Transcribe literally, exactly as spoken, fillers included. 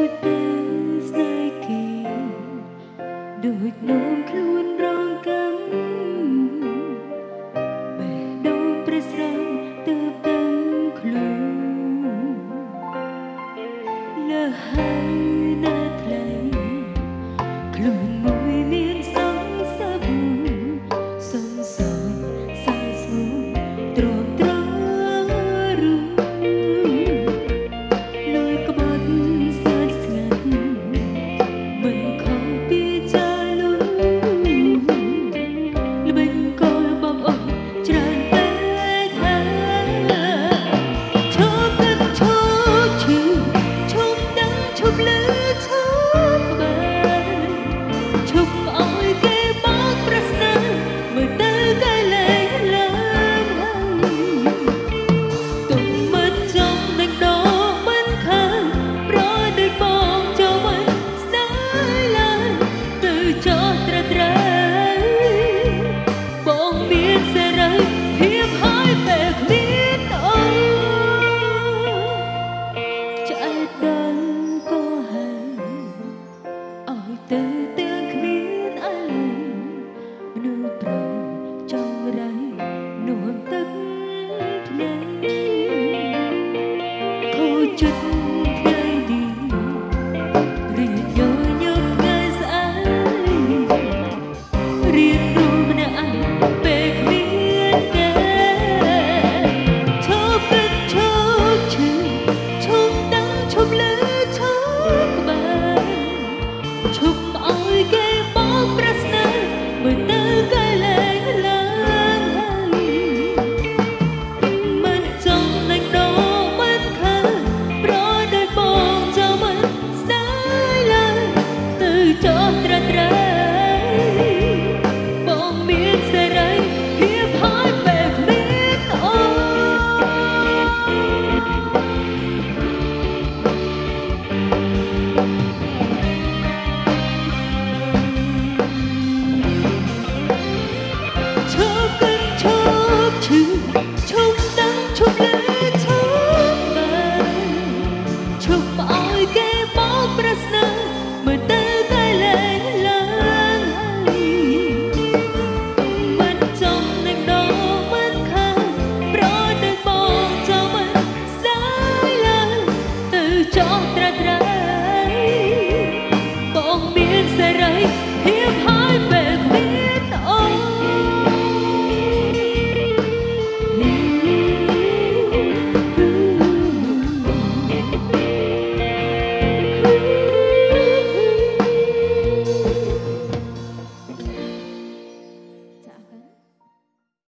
ទៅស្នេហ៍គេដូចនោមខ្លួនរងកម្មបេះដូងព្រះស្រ័យទើបដឹងខ្លួនលើហើយណាថ្លៃខ្លួនមួយមានសង្សារសង្សារសាយស្មូទ្រាំទ្រារូលួយក្បត់ស្ងាត់ស្ងាត់មិនខំពីចាលូល្បិចក៏បងអស់ច្រើនពេកហើយឈប់ទឹកឈប់ឈឺឈប់ដឹងឈប់លឺឈប់ក្បែរឈប់ឲ្យគេបោកប្រស្នាមើលទៅគេលែងឡើងទុំមិនចង់នឹងដកមិនខានប្រដូចបងចូលមិនស្ដាយឡើយទៅចោះត្រាត្រែបងមានសេរីភាពហើយពេលគ្មានអូនឆ្អែតដល់ក៏ហើយឲ្យទៅ